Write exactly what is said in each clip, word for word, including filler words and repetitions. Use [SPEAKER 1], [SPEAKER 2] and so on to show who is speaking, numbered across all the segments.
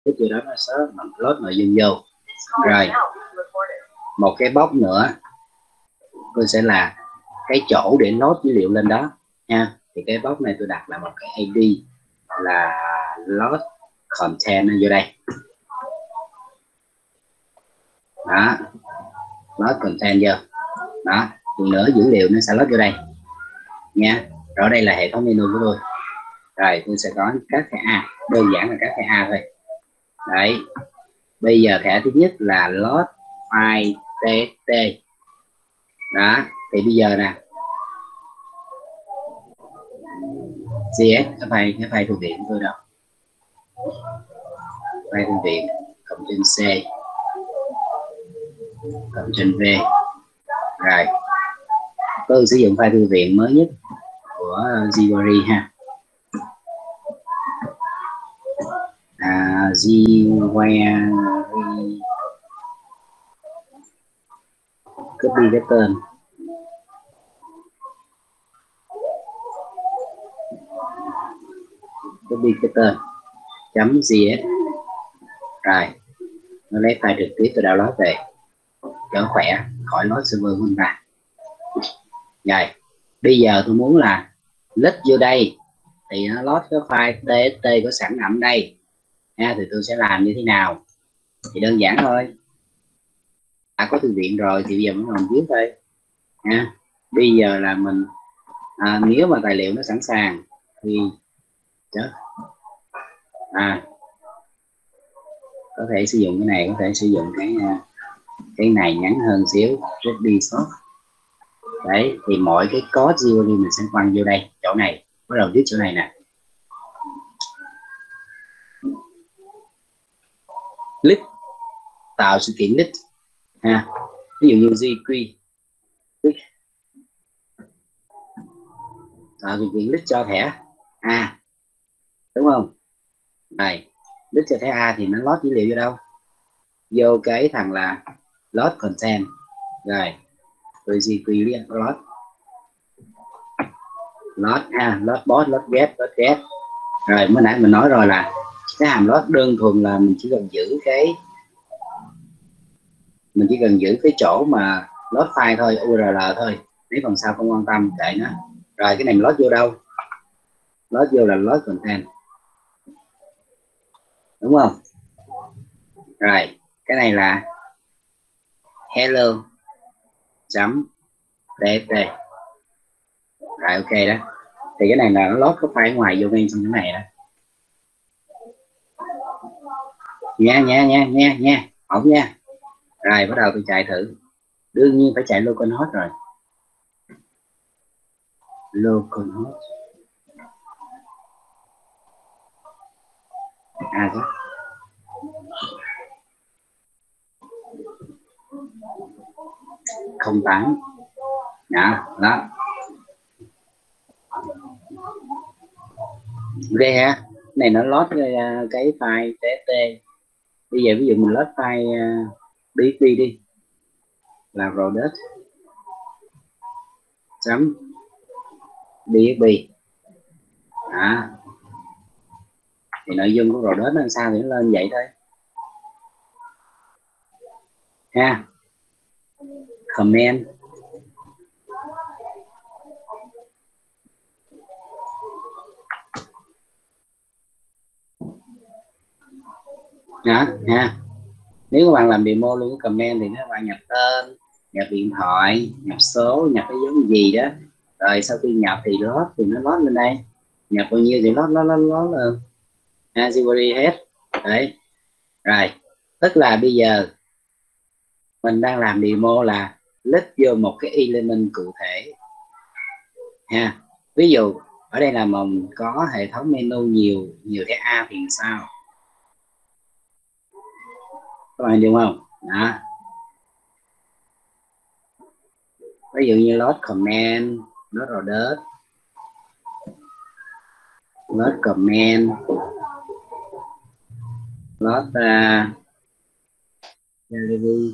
[SPEAKER 1] cái từ đó nó sẽ load nội dung vô. Rồi một cái box nữa tôi sẽ là cái chỗ để load dữ liệu lên đó nha. Thì cái box này tôi đặt là một cái i đê là load content vô đây đó, load content vô đó, thì nữa dữ liệu nó sẽ load vô đây nha. Rồi đây là hệ thống menu của tôi. Rồi tôi sẽ có các thẻ A, đơn giản là các thẻ A thôi. Đấy, bây giờ thẻ thứ nhất là load file txt đó. Thì bây giờ nè cs cái file cái file thư viện của tôi đâu, file thư viện cộng trên C cộng trên V. Rồi tôi sử dụng file thư viện mới nhất của jQuery ha, à, jQuery, copy cái tên copy cái tên chấm cs. Rồi nó lấy file trực tiếp tôi download về cho khỏe, khỏi nói server của người ta. Rồi bây giờ tôi muốn là lít vô đây thì nó load cái file txt có sẵn nằm đây ha. Thì tôi sẽ làm như thế nào? Thì đơn giản thôi, đã có thư viện rồi thì bây giờ mình làm viết thôi ha. Bây giờ là mình à, nếu mà tài liệu nó sẵn sàng thì à, có thể sử dụng cái này, có thể sử dụng cái cái này ngắn hơn xíu, copy short. Đấy thì mọi cái code jQuery mình sẽ quăng vô đây, chỗ này, bắt đầu viết chỗ này nè, list, tạo sự kiện list ha. Ví dụ như jQuery tạo sự kiện list cho thẻ A đúng không? Này list cho thẻ A thì nó load dữ liệu vô đâu? Vô cái thằng là load content. Rồi tôi jQuery load load ha, load bot, load get, load get. Rồi mới nãy mình nói rồi là cái hàm load đơn thuần là mình chỉ cần giữ cái mình chỉ cần giữ cái chỗ mà load file thôi, u rờ lờ thôi, mấy phần sau không quan tâm, kệ nó. Rồi cái này mình load vô đâu? Load vô là load content đúng không? Rồi cái này là hello chấm txt. Rồi ok đó, thì cái này là nó load cái file ngoài vô ngay trong cái này đó nha nha nha nha nha, ổn nha. Rồi bắt đầu tôi chạy thử, đương nhiên phải chạy localhost rồi, localhost à đó. không tám đó, đó. Ok ha, này nó load cái, cái file txt. Bây giờ ví dụ mình load file uh, bê ích pê đi là product chấm bê ích pê đó. Thì nội dung của product nó làm sao thì nó lên vậy thôi ha. Comment đó ha. Nếu các bạn làm demo luôn cái comment thì các bạn nhập tên, nhập điện thoại, nhập số, nhập cái giống gì đó, rồi sau khi nhập thì load thì nó load lên đây, nhập bao nhiêu thì load load load load lên ha, jQuery hết đấy. Rồi tức là bây giờ mình đang làm demo là list vô một cái element cụ thể ha. Ví dụ ở đây là mình có hệ thống menu nhiều nhiều thẻ A thì sao các bạn hiểu không? Đó, ví dụ như load comment, load order, load comment, load uh, gallery,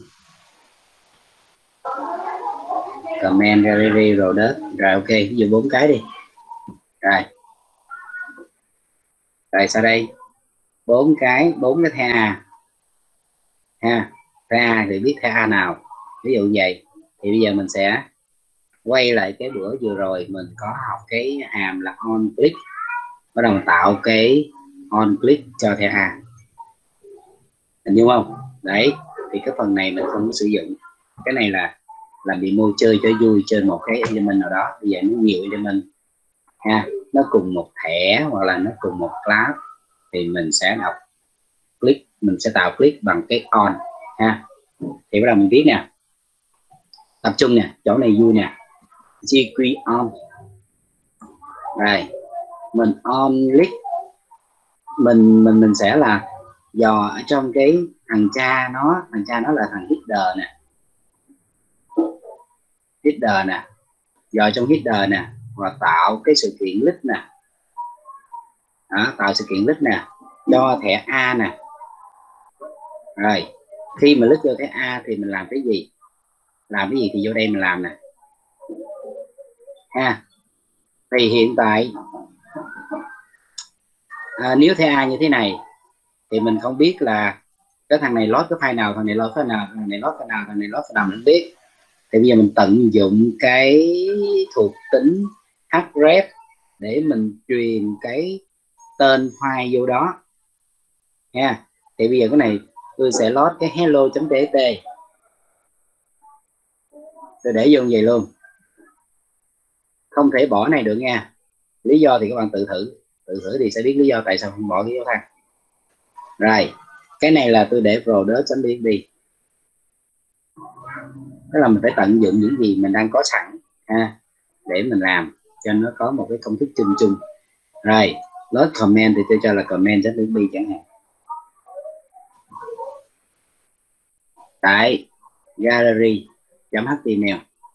[SPEAKER 1] comment gallery rồi đó. Rồi ok, ví dụ bốn cái đi. Rồi rồi sau đây bốn cái bốn cái thẻ A ha. Thẻ A thì biết thẻ A nào, ví dụ vậy. Thì bây giờ mình sẽ quay lại cái bữa vừa rồi mình có học cái hàm là on click, bắt đầu tạo cái on click cho thẻ A, hình như không? Đấy, thì cái phần này mình không có sử dụng. Cái này là làm demo chơi cho vui trên một cái element nào đó. Bây giờ nó nhiều element ha, nó cùng một thẻ hoặc là nó cùng một class thì mình sẽ đọc click, mình sẽ tạo click bằng cái on ha. Thì bắt đầu mình viết nè, tập trung nè, chỗ này vui nè, jQuery on. Rồi mình on click, mình mình mình sẽ là dò ở trong cái thằng cha nó, thằng cha nó là thằng header nè, header nè, dò trong header nè, và tạo cái sự kiện list nè. Đó, tạo sự kiện list nè cho thẻ A nè. Rồi khi mà list vô thẻ A thì mình làm cái gì, làm cái gì thì vô đây mình làm nè ha. Thì hiện tại à, nếu thẻ A như thế này thì mình không biết là cái thằng này load cái file nào, thằng này load file nào, thằng này load file nào, thằng này load file nào mình không biết. Thì bây giờ mình tận dụng cái thuộc tính href để mình truyền cái tên file vô đó nha. Thì bây giờ cái này tôi sẽ load cái hello.txt, tôi để vô như vậy luôn, không thể bỏ này được nha. Lý do thì các bạn tự thử, tự thử thì sẽ biết lý do tại sao không bỏ cái dấu than. Rồi cái này là tôi để product.php, tức là mình phải tận dụng những gì mình đang có sẵn ha, để mình làm cho nó có một cái công thức chung chung. Rồi load comment thì tôi cho là comment.php chẳng hạn. Tại gallery.html,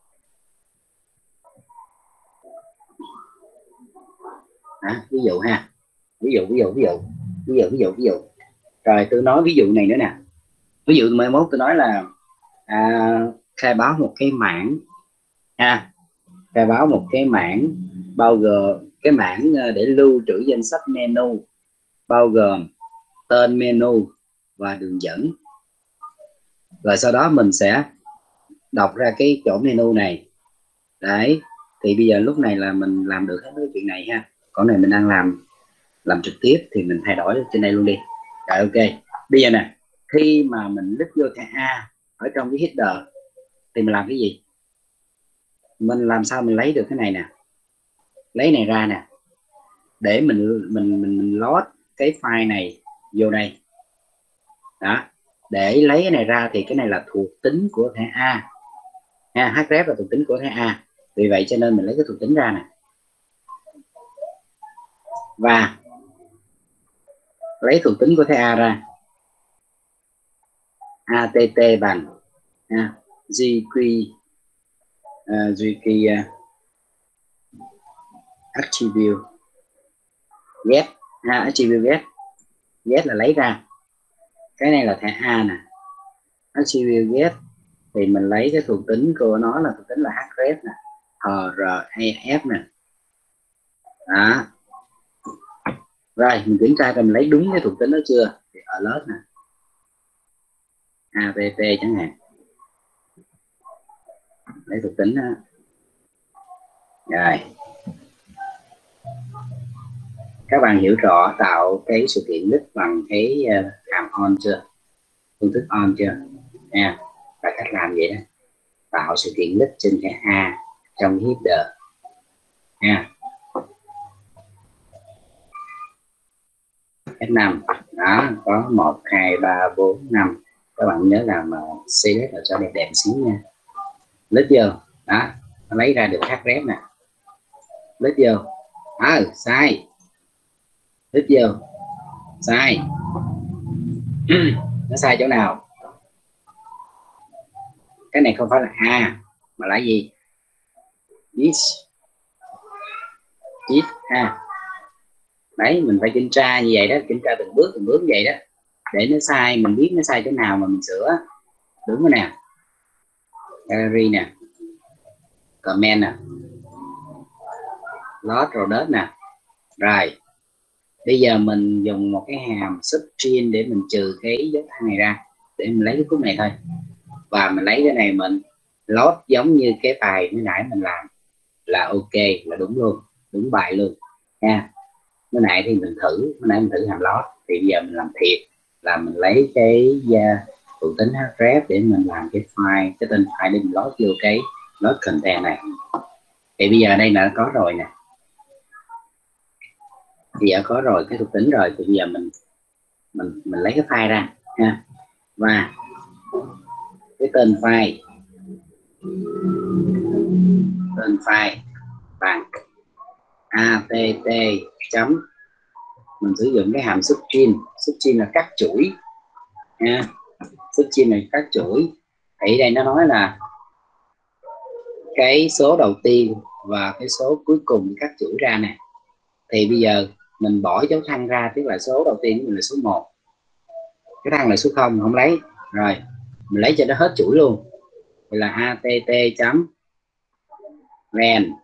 [SPEAKER 1] à, ví dụ ha, ví dụ ví dụ ví dụ ví dụ ví dụ ví dụ rồi tôi nói ví dụ này nữa nè. Ví dụ mai mốt tôi nói là à, khai báo một cái mảng ha, khai báo một cái mảng bao gồm cái mảng để lưu trữ danh sách menu, bao gồm tên menu và đường dẫn. Rồi sau đó mình sẽ đọc ra cái chỗ menu này. Đấy, thì bây giờ lúc này là mình làm được hết cái chuyện này ha. Còn này mình đang làm làm trực tiếp thì mình thay đổi trên đây luôn đi. Rồi ok, bây giờ nè, khi mà mình list vô thẻ A ở trong cái header thì mình làm cái gì? Mình làm sao mình lấy được cái này nè, lấy này ra nè, để mình mình mình, mình load cái file này vô đây đó. Để lấy cái này ra thì cái này là thuộc tính của thẻ A ha, href là thuộc tính của thẻ A, vì vậy cho nên mình lấy cái thuộc tính ra nè, và lấy thuộc tính của thẻ A ra, att bằng ha, gq uh, gq uh, attribute get ha, attribute get, get là lấy ra, cái này là thẻ A nè, attribute get thì mình lấy cái thuộc tính của nó là thuộc tính là href nè, href nè đó. Rồi mình kiểm tra coi mình lấy đúng cái thuộc tính đó chưa, thì ở lớp nè, app chẳng hạn, lấy thuộc tính đó. Rồi các bạn hiểu rõ tạo cái sự kiện list bằng cái hàm on chưa, phương thức on chưa nha, và cách làm vậy đó, tạo sự kiện list trên thẻ A trong header nha. F năm đó, có một hai ba bốn năm, các bạn nhớ làm select ở cho đẹp đẹp xíu nha. List vô đó, nó lấy ra được href nè, list vô à, sai, list vô sai nó sai chỗ nào? Cái này không phải là A mà là gì? This this ha. Đấy, mình phải kiểm tra như vậy đó, kiểm tra từng bước từng bước như vậy đó, để nó sai mình biết nó sai chỗ nào mà mình sửa. Đúng rồi nè, gallery nè, comment nè, load product nè. Rồi Bây giờ mình dùng một cái hàm subtract để mình trừ cái dấu thăng này ra, để mình lấy cái khúc này thôi, và mình lấy cái này mình load giống như cái bài mới nãy mình làm là ok, là đúng luôn, đúng bài luôn nha. Mới nãy thì mình thử, mới nãy mình thử hàm load, thì bây giờ mình làm thiệt là mình lấy cái thủ tính href để mình làm cái file, cái tên file để mình load vô cái load content này. Thì bây giờ đây đã có rồi nè, bây giờ có rồi cái thuộc tính rồi, thì bây giờ mình mình mình lấy cái file ra ha, và cái tên file tên file bằng att chấm, mình sử dụng cái hàm substring, substring là cắt chuỗi nha, substring này cắt chuỗi. Thì đây nó nói là cái số đầu tiên và cái số cuối cùng cắt chuỗi ra nè, thì bây giờ mình bỏ dấu thăng ra, tức là số đầu tiên của mình là số một, cái thăng là số không, không lấy rồi, mình lấy cho nó hết chuỗi luôn, thì là att chấm len.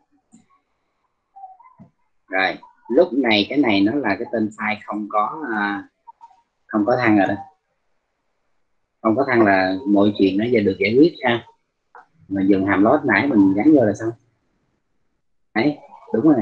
[SPEAKER 1] Rồi lúc này cái này nó là cái tên file không có không có thăng rồi đó, không có thăng là mọi chuyện nó giờ được giải quyết ha. Mình dùng hàm load nãy mình gắn vô là xong đấy, đúng rồi nè,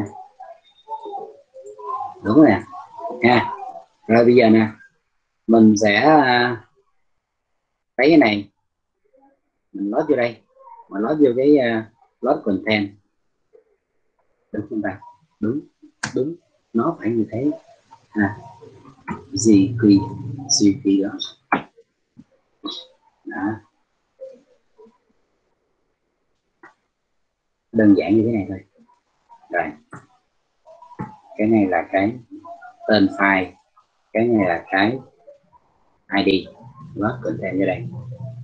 [SPEAKER 1] đúng rồi nè ha. Rồi bây giờ nè, mình sẽ lấy cái này mình load vô đây, mình load vô cái uh, load content, đúng không ta? Đúng, đúng, nó phải như thế ha. Gì quy gì quy đó. Đó, đơn giản như thế này thôi. Rồi cái này là cái tên file, cái này là cái i đê, load content vô đây.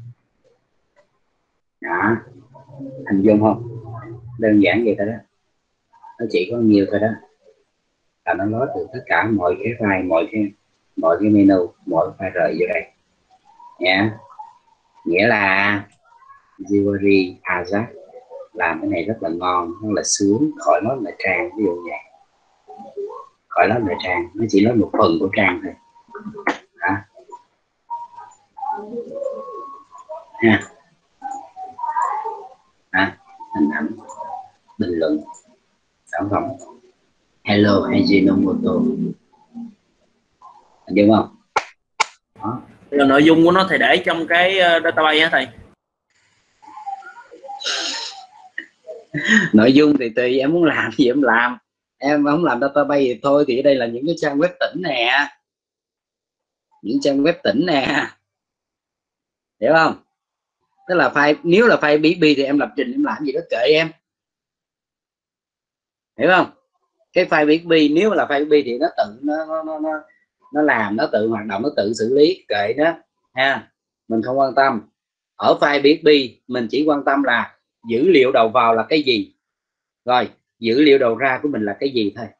[SPEAKER 1] Đó, hình dung không? Đơn giản vậy thôi đó, nó chỉ có nhiều thôi đó, là nó load được tất cả mọi cái file, mọi cái mọi cái menu, mọi file rời vô đây nha. Nghĩa là Jewelry Ajax làm cái này rất là ngon, rất là sướng, khỏi nói là trang, ví dụ vậy, khỏi nói là trang, nó chỉ nói một phần của trang thôi. Đó. Ha. Đó. Hình ảnh, bình luận, sản phẩm, hello Ajinomoto, đúng không? Đó.
[SPEAKER 2] Rồi nội dung của nó thầy để trong cái database hả thầy?
[SPEAKER 1] Nội dung thì tùy em muốn làm gì em làm, em không làm database thì thôi. Thì ở đây là những cái trang web tỉnh nè, những trang web tỉnh nè, hiểu không? Tức là file, nếu là file pê pê thì em lập trình em làm gì đó kệ em, hiểu không? Cái file pê pê nếu là file pê pê thì nó tự nó nó nó nó làm, nó tự hoạt động, nó tự xử lý, kệ đó ha, mình không quan tâm. Ở file pê pê mình chỉ quan tâm là dữ liệu đầu vào là cái gì, rồi dữ liệu đầu ra của mình là cái gì thôi.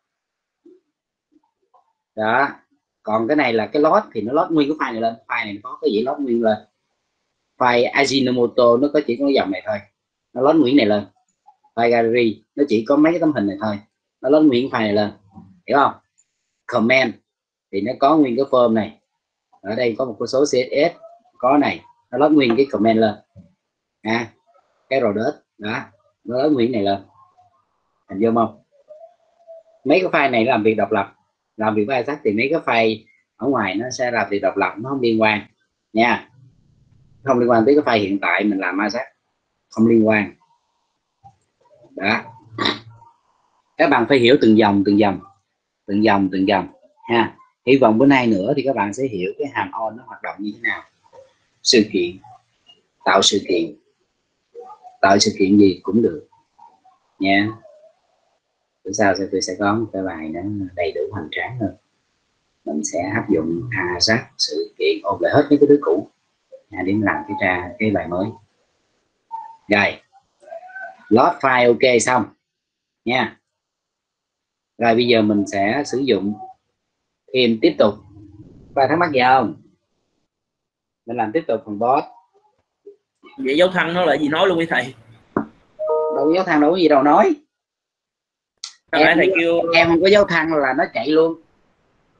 [SPEAKER 1] Đó, còn cái này là cái load thì nó load nguyên cái file này lên, file này có cái gì load nguyên lên. File Ajinomoto nó có chỉ có dòng này thôi, nó load nguyên này lên. File gallery nó chỉ có mấy cái tấm hình này thôi, nó load nguyên file này lên, hiểu không? Comment thì nó có nguyên cái form này, ở đây có một cái số xê ét ét có này, nó load nguyên cái comment lên ha. Cái rồi đó, đó nó load nguyên này lên, hình dung không? Mấy cái file này làm việc độc lập, làm việc với Ajax thì mấy cái file ở ngoài nó sẽ làm việc độc lập, nó không liên quan nha, không liên quan tới cái file hiện tại mình làm Ajax, không liên quan. Đó, các bạn phải hiểu từng dòng từng dòng từng dòng từng dòng ha. Hy vọng bữa nay nữa thì các bạn sẽ hiểu cái hàm on nó hoạt động như thế nào. Sự kiện, tạo sự kiện, tạo sự kiện gì cũng được nha. Bữa sau sẽ tôi sẽ có một cái bài nó đầy đủ hoành tráng hơn, mình sẽ áp dụng Ajax sự kiện, ôn lại hết những cái thứ cũ để làm cái ra cái bài mới. Rồi load file ok xong nha. Rồi bây giờ mình sẽ sử dụng thêm tiếp tục. Và thắc mắc gì không? Mình làm tiếp tục phần boss.
[SPEAKER 2] Vậy dấu thăng nó là gì nói luôn với thầy?
[SPEAKER 1] Đâu có dấu thăng đâu có gì đâu nói. Em,
[SPEAKER 2] thầy kêu
[SPEAKER 1] em không có dấu thăng là nó chạy luôn.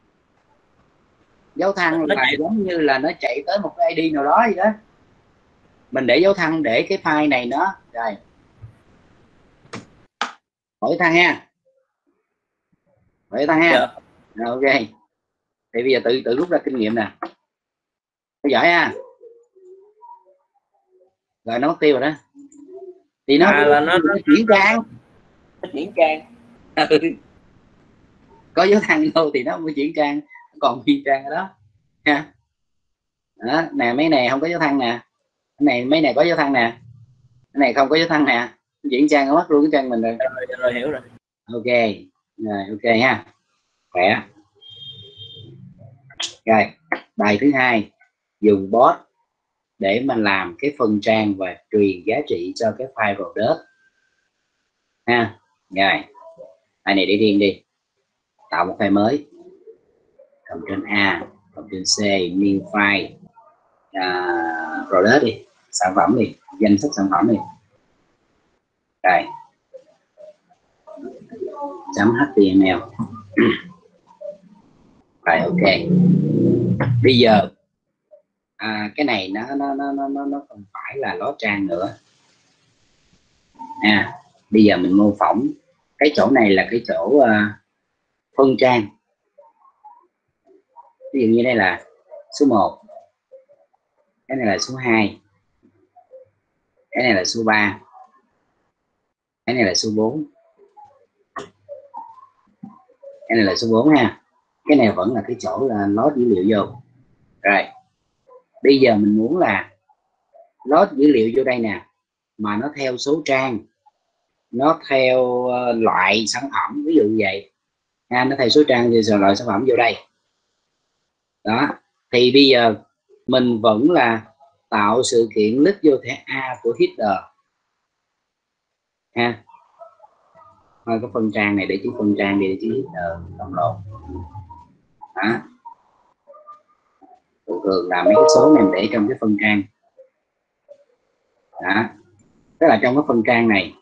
[SPEAKER 1] Dấu thăng
[SPEAKER 2] nó
[SPEAKER 1] là
[SPEAKER 2] chạy.
[SPEAKER 1] giống như là nó chạy tới một cái i đê nào đó gì đó, mình để dấu thăng để cái file này nó rồi hỏi thăng ha, hỏi thăng ha.
[SPEAKER 2] Dạ.
[SPEAKER 1] Rồi, ok, thì bây giờ tự tự rút ra kinh nghiệm nè, theo dõi ha, rồi nó mất tiêu rồi đó, thì nó
[SPEAKER 2] À là nó, nó,
[SPEAKER 1] nó chuyển trang,
[SPEAKER 2] nó chuyển trang.
[SPEAKER 1] có dấu thăng vô thì nó mới chuyển trang, còn nguyên trang ở đó ha. Đó, nè mấy này không có dấu thăng nè, cái này mấy này có dấu thăng nè, cái này không có dấu thăng nè, chuyển trang nó mất luôn cái trang mình rồi.
[SPEAKER 2] Rồi, rồi hiểu rồi.
[SPEAKER 1] Ok rồi, ok ha, khỏe. Rồi bài thứ hai, dùng bot để mà làm cái phân trang và truyền giá trị cho cái file product ha. Rồi bài này để riêng đi, tạo một file mới, Ctrl A, Ctrl C, new file, uh, product đi, sản phẩm đi, danh sách sản phẩm đi. Rồi chấm html. Rồi ok, bây giờ à, cái này nó nó nó nó nó không phải là lót trang nữa à. Bây giờ mình mô phỏng cái chỗ này là cái chỗ uh, phân trang. Ví dụ như đây là số một, cái này là số hai, cái này là số ba, cái này là số bốn, cái này là số bốn ha. Cái này vẫn là cái chỗ là load dữ liệu vô. Rồi bây giờ mình muốn là load dữ liệu vô đây nè, mà nó theo số trang, nó theo uh, loại sản phẩm, ví dụ như vậy ha, nó theo số trang thì rồi loại sản phẩm vô đây đó. Thì bây giờ mình vẫn là tạo sự kiện list vô thẻ A của header ha. Thôi cái phân trang này để chữ phân trang đi, để chữ header không lộn đó. Thường thường là mấy cái số này để trong cái phân trang đó, tức là trong cái phân trang này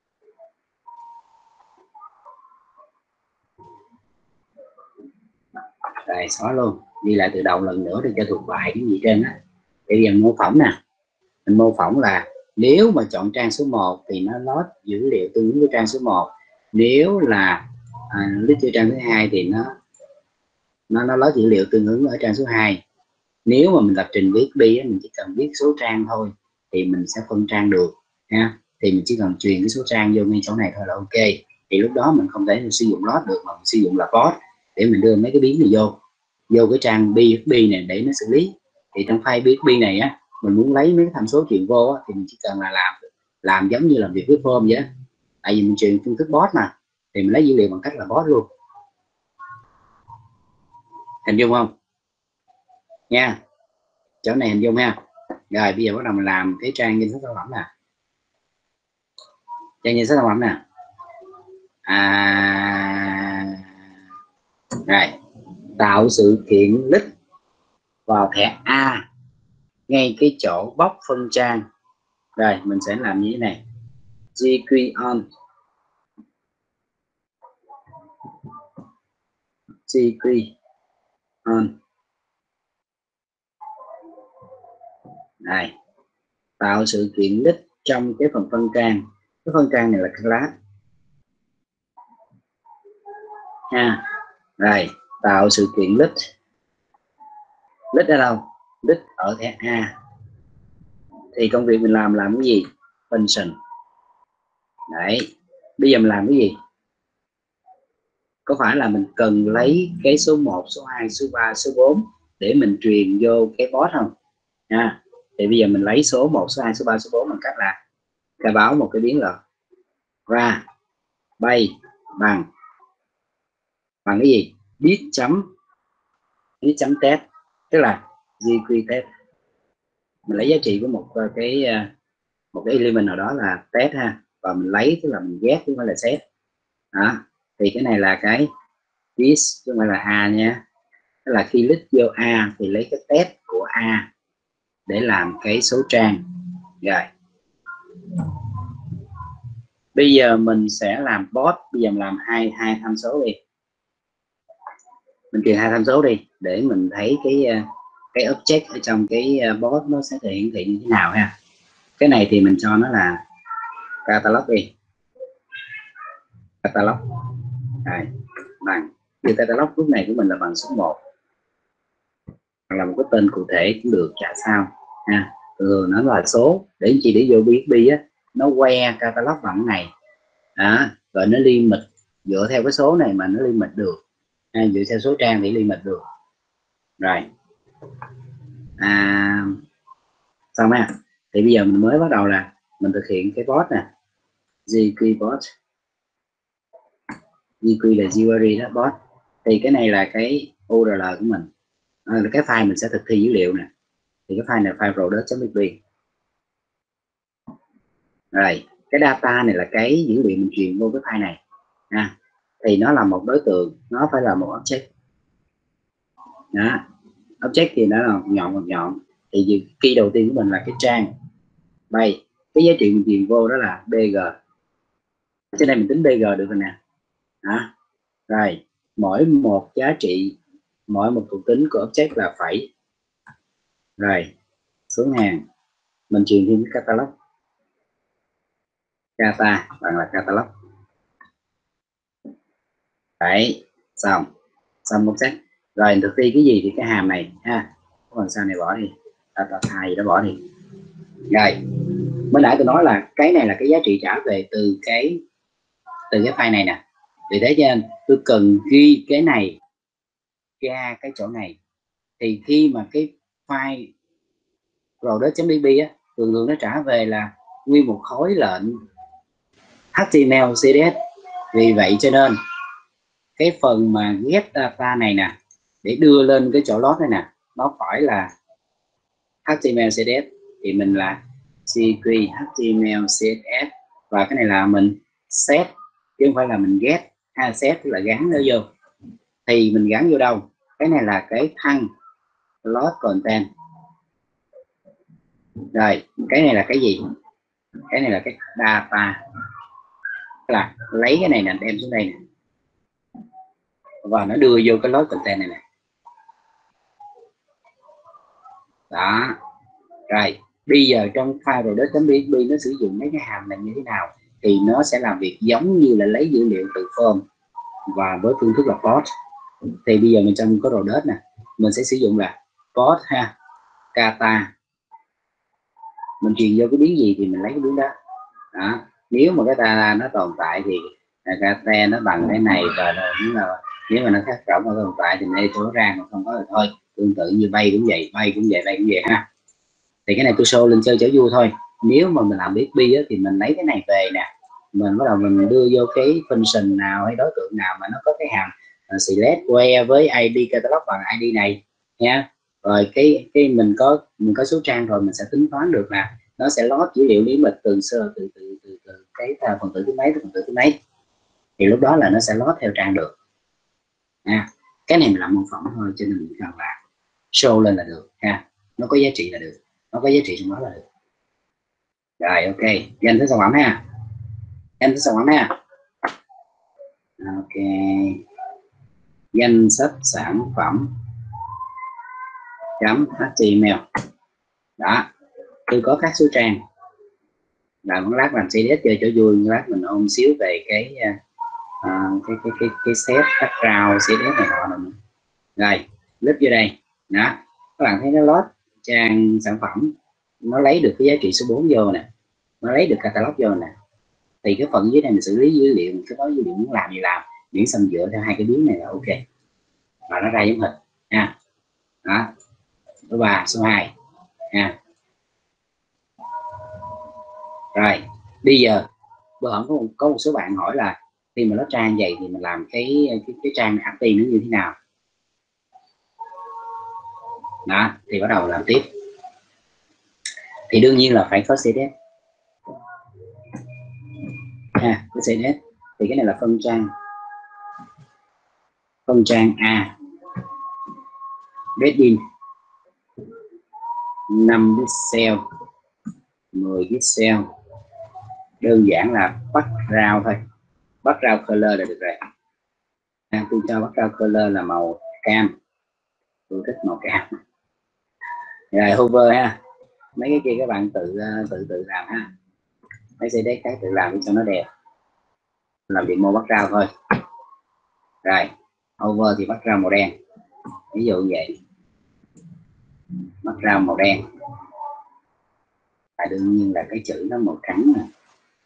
[SPEAKER 1] rồi xóa luôn, đi lại từ đầu lần nữa để cho thuộc bài cái gì trên á. Bây giờ mô phỏng nè, mình mô phỏng là nếu mà chọn trang số một thì nó load dữ liệu tương ứng với trang số một, nếu là à, list cho trang thứ hai thì nó nó nó load dữ liệu tương ứng ở trang số hai. Nếu mà mình lập trình viết bi mình chỉ cần viết số trang thôi thì mình sẽ phân trang được ha. Thì mình chỉ cần truyền cái số trang vô ngay chỗ này thôi là ok. Thì lúc đó mình không thể mình sử dụng load được, mà mình sử dụng là bot để mình đưa mấy cái biến này vô vô cái trang bê ép bê này để nó xử lý. Thì trong file bê ép bê này á, mình muốn lấy mấy cái tham số truyền vô á, thì mình chỉ cần là làm làm giống như làm việc với form vậy đó. Tại vì mình truyền phương thức bot mà, thì mình lấy dữ liệu bằng cách là bot luôn. Hình dung không nha, chỗ này hình dung ha. Rồi bây giờ bắt đầu mình làm cái trang danh sách sản phẩm nè, trang danh sách sản phẩm nè à, rồi tạo sự kiện list vào thẻ A ngay cái chỗ box phân trang. Rồi mình sẽ làm như thế này, gq on gq on này, tạo sự kiện list trong cái phần phân trang. Cái phân trang này là class ha. Rồi tạo sự kiện list, list ở đâu? List ở thẻ A. Thì công việc mình làm làm cái gì? Function. Đấy, bây giờ mình làm cái gì? Có phải là mình cần lấy cái số một, số hai, số ba, số bốn để mình truyền vô cái bot không? Ha. Thì bây giờ mình lấy số một, số hai, số ba, số bốn bằng cách là khai báo một cái biến là ra bay bằng bằng cái gì? Biết chấm biết chấm test, tức là gq test. Mình lấy giá trị của một cái một cái element nào đó là test ha, và mình lấy tức là mình ghét chứ không phải là set đó. Thì cái này là cái this chứ không phải là A nha. Tức là khi list vô A thì lấy cái test của A để làm cái số trang. Rồi bây giờ mình sẽ làm bot, bây giờ mình làm hai hai tham số đi. mình truyền hai tham số đi để mình thấy cái cái object ở trong cái box nó sẽ thể hiện thị như thế nào ha. Cái này thì mình cho nó là catalog đi, catalog này bằng như catalog lúc này của mình là bằng số một, hoặc là một cái tên cụ thể cũng được, chả sao ha. Thường nó là số để anh chị để vô bê ích bê á, nó que catalog bằng cái này đó, rồi nó limit dựa theo cái số này mà nó limit được ha, dựa theo số trang thì limit được rồi. À, xong ha. Thì bây giờ mình mới bắt đầu là mình thực hiện cái bot nè, jQuery bot, jQuery là jQuery đó bot. Thì cái này là cái u rờ lờ của mình, à, là cái file mình sẽ thực thi dữ liệu nè. Thì cái file này file product.php. Rồi cái data này là cái dữ liệu mình truyền vô cái file này ha. Thì nó là một đối tượng, nó phải là một object đó. Object thì nó là một nhọn một nhọn. Thì key đầu tiên của mình là cái trang bay, cái giá trị mình truyền vô đó là bg. Trên đây mình tính bg được rồi nè đó. Rồi mỗi một giá trị, mỗi một thuộc tính của object là phẩy. Rồi xuống hàng mình truyền thêm cái catalog, kata bằng là catalog. Đấy, xong xong object. Rồi thực thi cái gì thì cái hàm này ha, còn sau này bỏ đi, data type gì đó bỏ đi. Rồi mới nãy tôi nói là cái này là cái giá trị trả về từ cái từ cái file này nè. Vì thế cho nên tôi cần ghi cái này ra cái chỗ này. Thì khi mà cái file product.php á, thường thường nó trả về là nguyên một khối lệnh hát tê em lờ xê đê ét. Vì vậy cho nên cái phần mà get data này nè, để đưa lên cái chỗ lót này nè, nó phải là hát tê em lờ xê đê ét. Thì mình là jQuery hát tê em lờ xê ét ét, và cái này là mình set chứ không phải là mình get ha. Set tức là gắn nó vô. Thì mình gắn vô đâu? Cái này là cái thăng load content. Rồi cái này là cái gì? Cái này là cái data, là lấy cái này nè đem xuống đây nè, và nó đưa vô cái load content này nè đó. Rồi bây giờ trong file product.php nó sử dụng mấy cái hàm này như thế nào? Thì nó sẽ làm việc giống như là lấy dữ liệu từ form và với phương thức là post. Thì bây giờ mình trong có product nè, mình sẽ sử dụng là post ha, kata. Mình truyền vô cái biến gì thì mình lấy cái biến đó đó. Nếu mà cái data nó tồn tại thì kata nó bằng cái này, và nếu mà nếu mà nó khác rộng nó tồn tại thì đây số ra, mà không có thì thôi. Tương tự như bay cũng vậy, bay cũng vậy, bay cũng vậy ha. Thì cái này tôi show lên chơi cho vui thôi. Nếu mà mình làm bê ích bê thì mình lấy cái này về nè, mình bắt đầu mình đưa vô cái function nào hay đối tượng nào mà nó có cái hàm uh, select where với i đê catalog bằng i đê này nha. Rồi cái cái mình có mình có số trang rồi, mình sẽ tính toán được là nó sẽ load dữ liệu lý mật từ sơ từ từ từ, từ cái uh, phần tử thứ mấy tới phần tử thứ mấy. Thì lúc đó là nó sẽ load theo trang được nha. Cái này mình làm mô phỏng thôi, cho nên mình cần là show lên là được ha. Nó có giá trị là được, nó có giá trị trong đó là được. Rồi ok, danh sách sản phẩm ha, danh sách sản phẩm ha. Ok, danh sách sản phẩm chấm html đó. Tôi có các số trang, là một lát làm xê đê ét chơi chỗ vui, lát mình ôm xíu về cái uh, cái cái cái cái set background xê đê ét này họ này. Rồi click vô đây đó, các bạn thấy nó load trang sản phẩm, nó lấy được cái giá trị số bốn vô nè, nó lấy được catalog vô nè. Thì cái phần dưới này mình xử lý dữ liệu, mình cứ nói dữ liệu muốn làm gì làm, miễn xong dựa theo hai cái biến này là ok, và nó ra giống hình nha. Đó, số ba, số hai nha. Rồi bây giờ bữa hổm có, có một số bạn hỏi là khi mà nó trang vậy thì mình làm cái cái, cái trang active nó như thế nào đó. Thì bắt đầu làm tiếp. Thì đương nhiên là phải có xê đê ét ha, cái xê đê ét. Thì cái này là phân trang, phân trang A, Redding năm pixel, mười pixel, đơn giản là background thôi, background color là được rồi. À, tôi cho background color là màu cam, tôi thích màu cam. Rồi hover ha, mấy cái kia các bạn tự tự tự làm ha, mấy C D khác tự làm cho nó đẹp, làm demo background thôi. Rồi hover thì background màu đen, ví dụ vậy, background màu đen, và đương nhiên là cái chữ nó màu trắng này.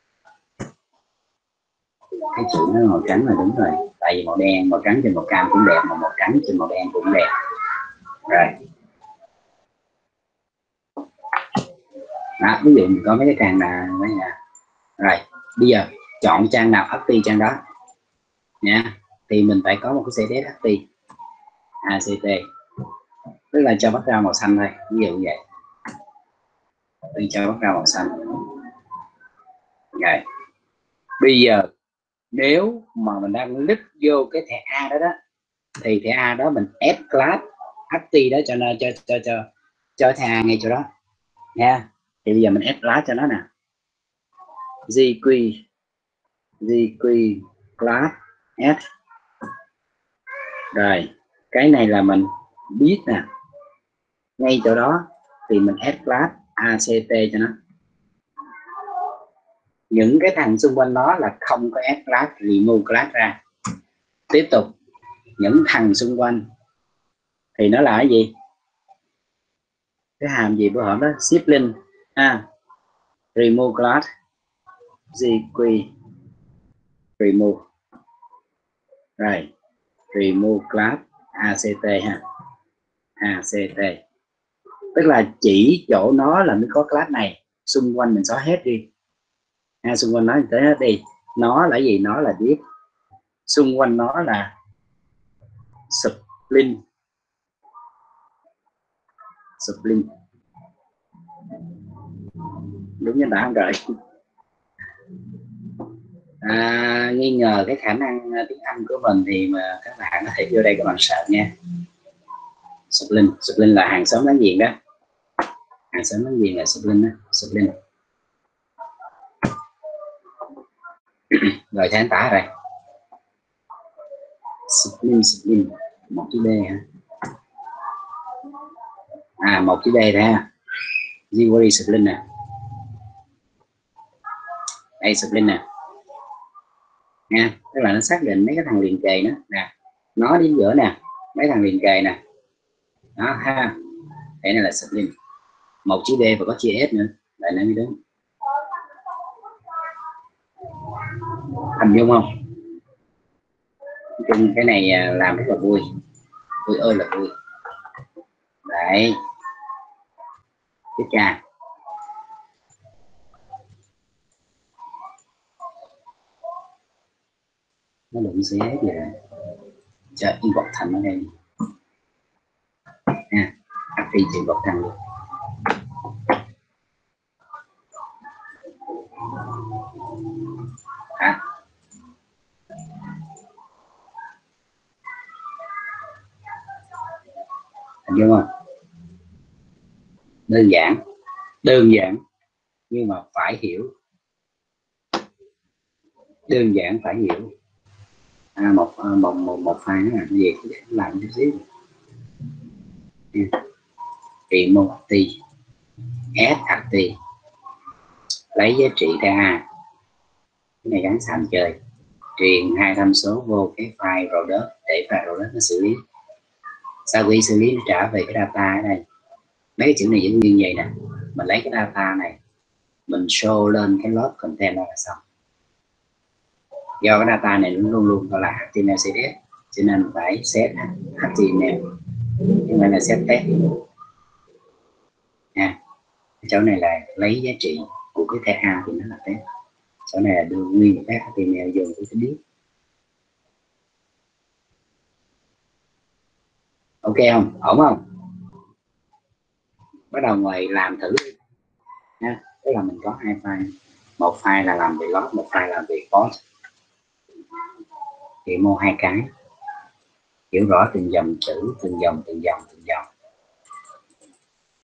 [SPEAKER 1] Cái chữ nó màu trắng là đúng rồi, tại vì màu đen, màu trắng trên màu cam cũng đẹp, mà màu trắng trên màu đen cũng đẹp. Rồi đó, ví dụ mình có mấy cái trang là mấy nhà. Rồi bây giờ chọn trang nào hát tê trang đó nha, thì mình phải có một cái C D hát tê a xê tê, tức là cho background màu xanh thôi, ví dụ vậy, tôi cho background màu xanh. Rồi bây giờ nếu mà mình đang click vô cái thẻ A đó đó, thì thẻ A đó mình add class hát tê đó cho nó cho cho cho cho thẻ A ngay chỗ đó nha. Thì bây giờ mình add class cho nó nè, gq gq class add. Rồi cái này là mình biết nè, ngay chỗ đó thì mình add class act cho nó. Những cái thằng xung quanh nó là không có add class, remove class ra. Tiếp tục những thằng xung quanh thì nó là cái gì, cái hàm gì bữa hổm đó, ship link à, remove class gq remove. Rồi remove class act ha, act, tức là chỉ chỗ nó là mới có class này, xung quanh mình xóa hết đi ha, xung quanh nó mình tới hết đi. Nó là gì, nó là biết, xung quanh nó là sublink, sublink đúng như đã không rồi. À, nghi ngờ cái khả năng tiếng Anh của mình thì mà các bạn có thể vô đây các bạn sợ nha. Sublink, sublink là hàng xóm láng giềng đó, hàng xóm láng giềng là sublink đó, sublink. Rồi tháng tả rồi, sublink, sublink một chữ D hả, à một chữ D ra, jQuery sublink nè, đây sublink nè nha, tức là nó xác định mấy cái thằng liền kề đó nè, nó đến giữa nè, mấy thằng liền kề nè đó ha, cái này là sublink, một chữ D và có chữ S nữa, lại nói mới đúng. Hình dung không? Chung cái này làm rất là vui, vui ơi là vui. Đấy, tiếp tra nó đụng xé gì rồi, chờ inbox thành ở đây nha, khi chuyện bậc thang luôn. À. Hình dung không? Đơn giản, đơn giản nhưng mà phải hiểu, đơn giản phải hiểu. À, một một một một file nó làm gì cũng làm chút xíu. Truyền môn hát tê, add hát tê, lấy giá trị ra, cái này gắn sàn chơi, truyền hai tham số vô cái file rồi đó để file rồi đó nó xử lý. Sau khi xử lý nó trả về cái data ở đây, mấy cái chữ này vẫn như vậy nè, mình lấy cái data này mình show lên cái load content là xong. Do cái data này luôn luôn là hát tê em lờ xê ét cho nên phải set hát tê em lờ, nhưng mà là set test nha. Chỗ này là lấy giá trị của cái thẻ A thì nó là test, chỗ này là đưa nguyên các hát tê em lờ vô cái biết. Ok không? Ổn không? Bắt đầu ngoài làm thử nha. Tức là mình có hai file, một file là làm về load, một file là về post, thì mua hai cái, hiểu rõ từng dòng chữ, từng dòng từng dòng từng dòng